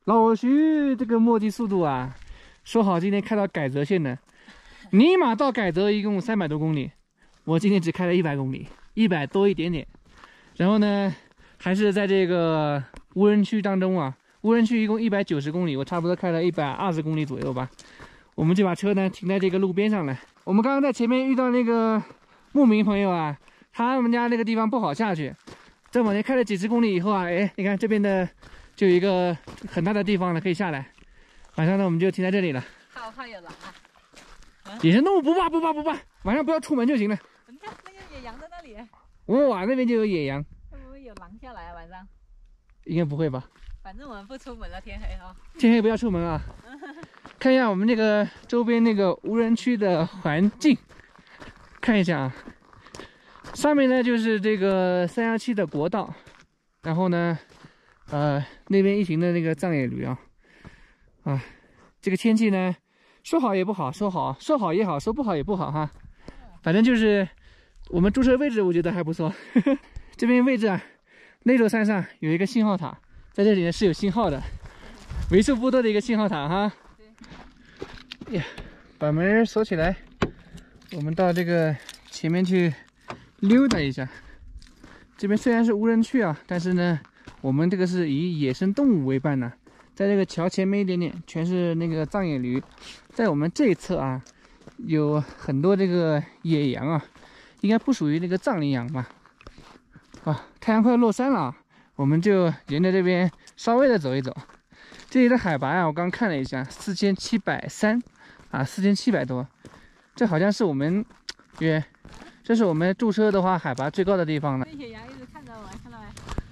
老徐这个墨迹速度啊，说好今天开到改泽县的，尼玛到改泽一共300多公里，我今天只开了100公里，100多一点点。然后呢，还是在这个无人区当中啊，无人区一共190公里，我差不多开了120公里左右吧。我们就把车呢停在这个路边上了。我们刚刚在前面遇到那个牧民朋友啊，他们家那个地方不好下去，再往前开了几十公里以后啊，哎，你看这边的就有一个很大的地方了，可以下来。晚上呢，我们就停在这里了。 怕有狼啊！ 野生动物不怕，晚上不要出门就行了。 你看那个野羊在那里。 哇，那边就有野羊。 会不会有狼下来啊？晚上？ 应该不会吧？ 反正我们不出门了，天黑啊。 天黑不要出门啊！看一下我们这个周边那个无人区的环境，看一下啊。上面呢就是这个317的国道，然后呢，那边一行的那个藏野驴啊，这个天气呢，说好也不好，说好也好，说不好也不好哈。反正就是我们驻车位置，我觉得还不错。这边位置啊，那座山上有一个信号塔，在这里呢是有信号的，为数不多的一个信号塔哈。呀，把门锁起来，我们到这个前面去溜达一下。这边虽然是无人区啊，但是呢，我们这个是以野生动物为伴呢。在这个桥前面一点点，全是那个藏野驴。在我们这一侧啊，有很多这个野羊啊，应该不属于那个藏羚羊吧？太阳快落山了，我们就沿着这边稍微的走一走。这里的海拔啊，我刚看了一下，4730啊，4700多。这好像是我们这是我们驻车的话海拔最高的地方了。 那野羊一直看着我，看到没？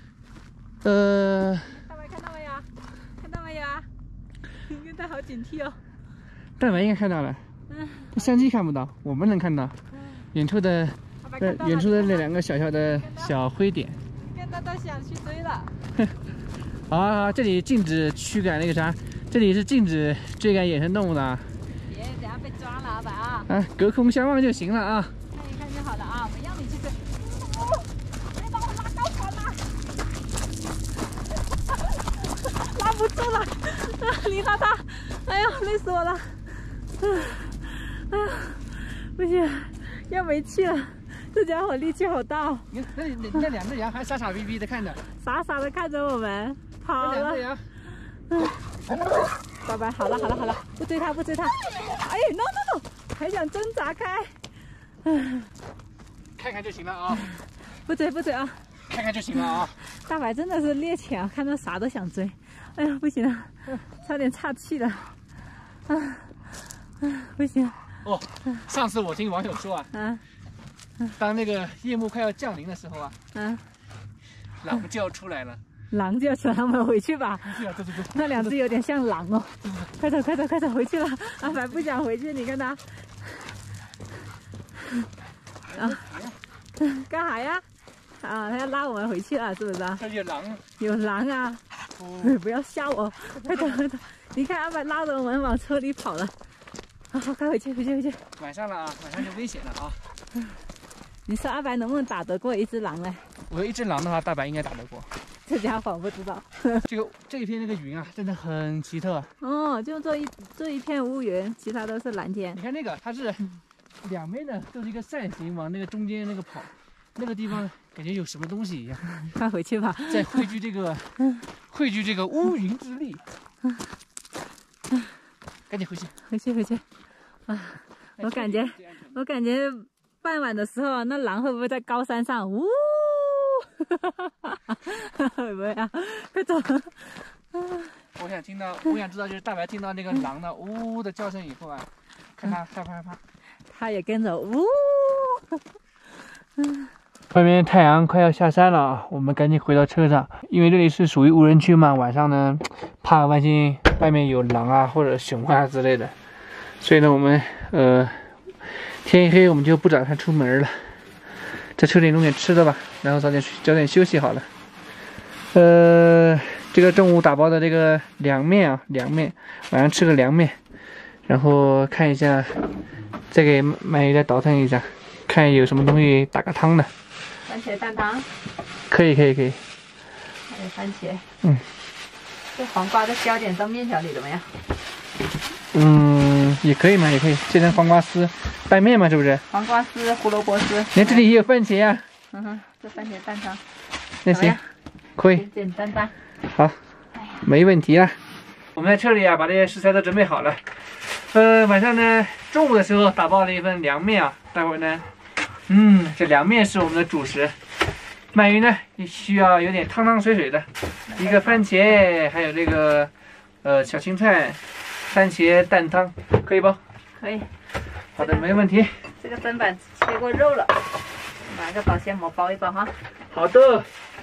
大白看到没有？看到没有啊？应该好警惕哦。 大白应该看到了，相机看不到，我们能看到。远处的那两个小的小灰点。 看到都想去追了。 好，这里禁止驱赶那个啥，这里是禁止追赶野生动物的啊。 别，等下被抓了，阿白啊！ 隔空相望就行了啊。 看一看就好了啊，我让你去追。别把我拉高船了！拉不住了，你拉他！哎呀，累死我了！哎呀，不行，要没气了。这家伙力气好大哦！ 你看那两只羊还傻逼逼的看着， 傻的看着我们跑了。 那两只羊， 拜拜，好了，不追他。哎 ，no， 还想挣扎开。 看看就行了啊。 不追啊。 看看就行了啊。 大白真的是猎犬，看到啥都想追。哎呀，不行了，差点岔气了。不行。 上次我听网友说啊。当那个夜幕快要降临的时候啊，狼就要出来了。 狼就要出来，我们回去吧。 走。 那两只有点像狼哦。快走，回去了。阿白不想回去，你看他。干啥呀？他要拉我们回去了，是不是啊？ 这有狼。 有狼啊！不要吓我！快走！你看阿白拉着我们往车里跑了。好，快回去。 晚上了啊，晚上就危险了啊。 你说阿白能不能打得过一只狼呢？ 我有一只狼的话，大白应该打得过。 这家伙不知道。 这一片那个云啊，真的很奇特。 就这一片乌云，其他都是蓝天。 你看那个，它是两边的都是一个扇形，往那个中间那个跑，那个地方感觉有什么东西一样。 快回去吧。 在汇聚这个乌云之力。赶紧回去。 我感觉傍晚的时候，那狼会不会在高山上？会不会啊？快走！ 我想知道，就是大白听到那个狼的呜的叫声以后啊，看他害怕。 他也跟着呜。 外面太阳快要下山了啊，我们赶紧回到车上，因为这里是属于无人区嘛，晚上呢怕万一外面有狼啊或者熊啊之类的，所以呢我们天一黑我们就不打算出门了，在车里弄点吃的吧，然后早点休息好了。这个中午打包的这个凉面，晚上吃个凉面，然后看一下，再给鳗鱼再倒腾一下，看有什么东西打个汤的。 番茄蛋汤。 可以。 还有番茄。 这黄瓜再浇点到面条里怎么样？ 嗯，也可以嘛，也可以切成黄瓜丝拌面嘛，是不是？ 黄瓜丝、胡萝卜丝。 连这里也有番茄啊。 嗯哼，这番茄蛋汤。 那行，可以。 简简单单。 好，没问题了。我们在车里啊，把这些食材都准备好了。晚上呢，中午的时候打包了一份凉面啊，待会儿呢，这凉面是我们的主食。鳗鱼呢，也需要有点汤汤水水的，一个番茄，还有这个小青菜，番茄蛋汤，可以不？ 可以。 好的，没问题。 这个砧板切过肉了，拿个保鲜膜包一包哈。 好的。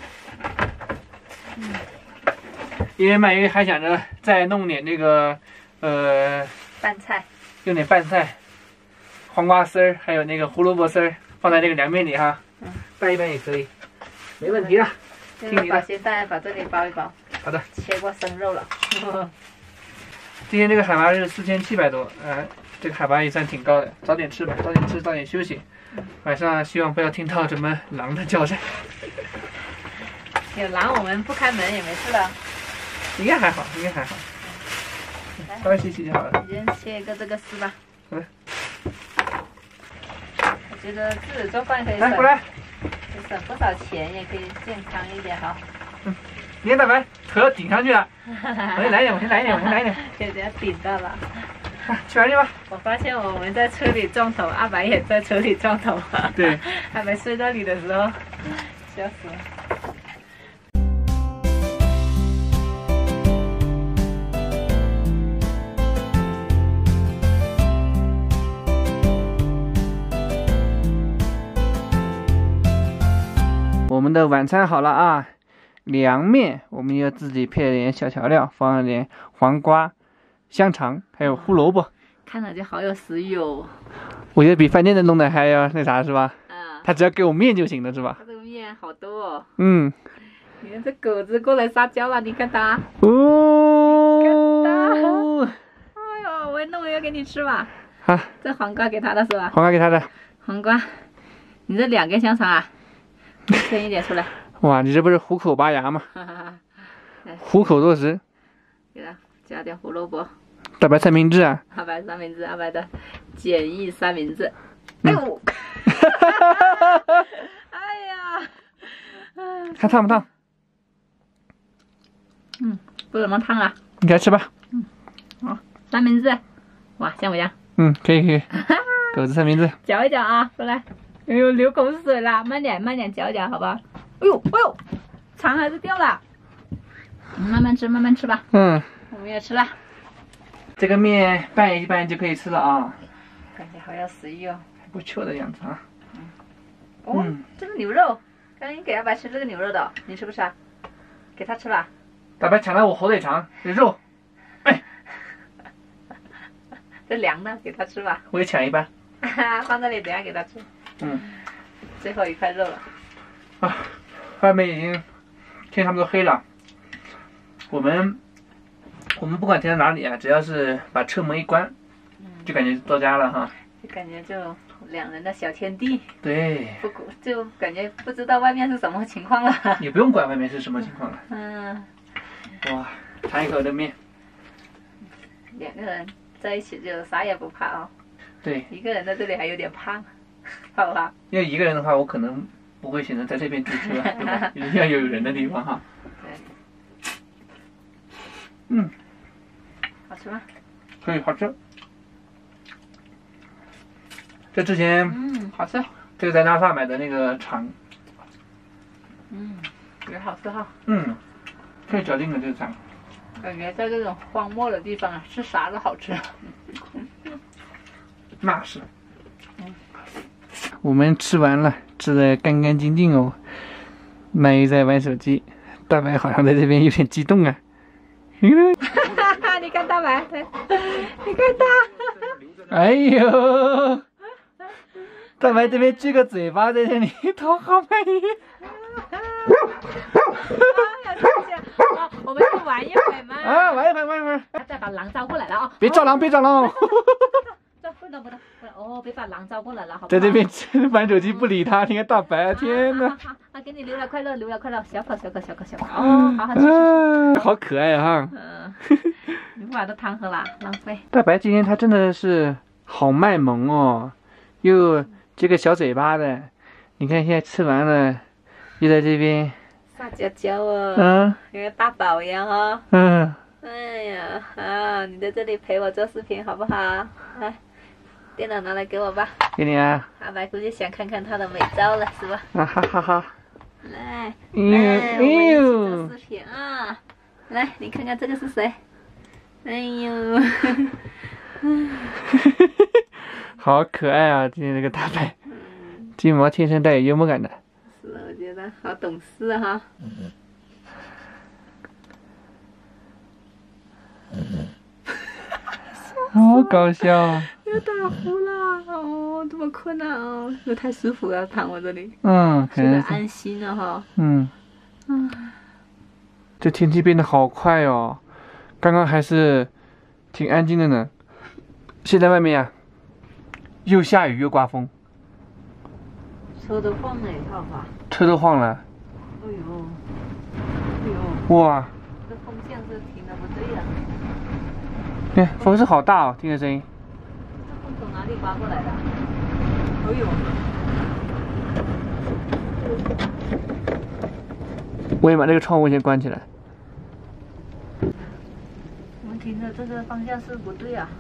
因为鳗鱼还想着再弄点这个拌菜， 用点拌菜，黄瓜丝儿，还有那个胡萝卜丝儿，放在这个凉面里哈，拌一拌也可以，没问题了。 这个保鲜袋把这里包一包。 好的。 切过生肉了。 今天这个海拔是4700多，这个海拔也算挺高的。早点吃吧，早点吃，早点休息。晚上希望不要听到什么狼的叫声。 有狼我们不开门也没事了。 应该还好，应该还好。稍微洗洗就好了。 你先切一个这个丝吧。 好的。 我觉得自己做饭可以来，过来。 省不少钱，也可以健康一点哈。 你看大白头要顶上去了，我先来一点，我先来一点，我先来一点。 给人家顶到了。 去玩去吧。 我发现我们在车里撞头，阿白也在车里撞头。 对。 阿白睡那里的时候，笑死了。 我们的晚餐好了啊，凉面我们要自己配了点小调料，放了点黄瓜、香肠，还有胡萝卜， 看着就好有食欲哦。 我觉得比饭店的弄的还要那啥是吧？ 嗯。 他只要给我面就行了是吧？ 他这个面好多哦。你看这狗子过来撒娇了，你看它。 哦。 哎呦，我弄一个给你吃吧。 好。 这黄瓜给他的是吧？ 黄瓜给他的。 黄瓜，你这2根香肠啊？分一点出来。 哇，你这不是虎口拔牙吗？虎口夺食。 给他加点胡萝卜。 大白三明治啊。 阿白三明治，阿白的简易三明治。哎呦！哎呀！ 还烫不烫？ 不怎么烫啊。 你来吃吧。 好，三明治，哇，像不像？ 可以可以。狗子三明治。 嚼一嚼啊，过来。哎呦，流口水了，慢点慢点嚼一嚼，好吧？哎呦哎呦，肠还是掉了。慢慢吃慢慢吃吧。我们也吃了。 这个面拌一拌就可以吃了啊。 感觉好有食欲哦。 还不错的样子啊。 这是牛肉，刚刚给阿白吃这个牛肉的，你吃不吃啊？给他吃吧。 大白抢了我火腿肠，这肉。哎。 这凉的，给他吃吧。 我也抢一半。 放这里，等下给他吃。最后一块肉了。 啊，外面已经天差不多黑了。我们不管停在哪里啊，只要是把车门一关，就感觉到家了哈。 就感觉就2人的小天地。 对。 就感觉不知道外面是什么情况了。 也不用管外面是什么情况了。哇，尝一口的面。 2个人在一起就啥也不怕哦。 对。 一个人在这里还有点怕。怕不怕？ 要一个人的话，我可能不会选择在这边租车，对吧？一定要有人的地方哈。 对。好吃吗？ 可以，好吃。这之前好吃。 这个在拉萨买的那个肠。 也好吃哈。 可以嚼劲的这个肠。 感觉在这种荒漠的地方啊，吃啥都好吃。 那是。我们吃完了，吃的干干净净哦。鳗鱼在玩手机，大白好像在这边有点激动啊。 你看大白，你看他。 哎呦，大白这边撅个嘴巴在这里讨好鳗鱼。 我们去玩一会嘛。 玩一会儿。 再把狼招过来了啊！ 别招狼，别招狼。 这不不动。哦，别把狼招过来了，好不好？ 在这边玩手机不理他，你看大白，天哪！ 好，给你留了快乐，留了快乐，小口。哦，好好吃。 好可爱哈。 你不把这汤喝了，浪费。 大白今天他真的是好卖萌哦，又这个小嘴巴的，你看现在吃完了，又在这边撒娇娇哦，跟个大宝一样哦。哎呀，你在这里陪我做视频好不好？来，电脑拿来给我吧。 给你啊。 阿白估计想看看他的美照了，是吧？ 啊哈哈哈。 来，我们一起做视频啊！来，你看看这个是谁？哎呦， 好可爱啊！今天这个大白，金毛天生带有幽默感的。 是，我觉得好懂事哈。 好搞笑啊！ 又打呼了哦，这么困难哦，又太舒服了，躺我这里。 可能安心了哈。 这天气变得好快哦，刚刚还是挺安静的呢，现在外面呀，又下雨又刮风。 车都晃了，好吧？ 车都晃了。 哎呦。 哇！ 这风向是停的不对呀。 对，风势好大哦，听着声音。 这风从哪里刮过来的？哎呦！ 我也把这个窗户先关起来。 我们停的这个方向是不对啊。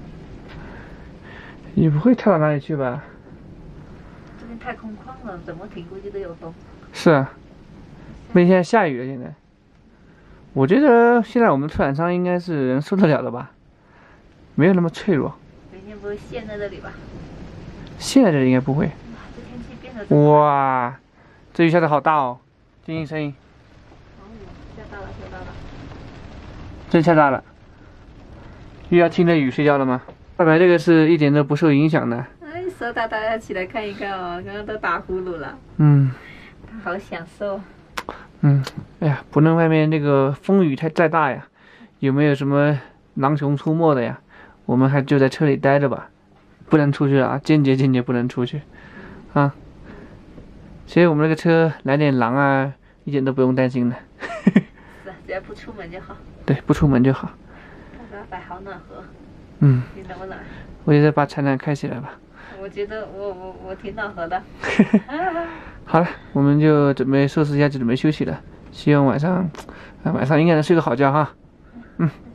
也不会差到哪里去吧？ 这边太空旷了，怎么停估计都有风。是啊，那现在下雨了，现在。我觉得现在我们出厂商应该是能受得了的吧，没有那么脆弱。 明天不会陷在这里吧？ 陷在这里应该不会。 这天气变得哇，这雨下的好大哦，听听声音。 下大了。 真下大了。又要听着雨睡觉了吗？大白这个是一点都不受影响的。 哎，手打大家起来看一看哦，刚刚都打呼噜了。他好享受。 哎呀，不论外面这个风雨再大呀，有没有什么狼熊出没的呀，我们还就在车里待着吧，不能出去啊，坚决不能出去啊。所以我们这个车来点狼啊，一点都不用担心的。 是，只要不出门就好。 对，不出门就好。 大白好暖和。你暖不暖？ 我觉得把采暖开起来吧。 我觉得我挺暖和的。 好了，我们就准备收拾一下，就准备休息了。希望晚上应该能睡个好觉哈。